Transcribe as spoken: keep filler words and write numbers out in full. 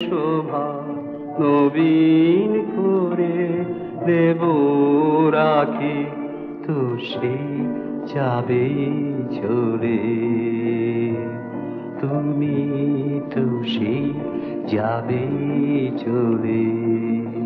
শোভা নবীন করে দেব রাখি, তো সে যাবে চলে। তুমি তো সে যাবে চলে।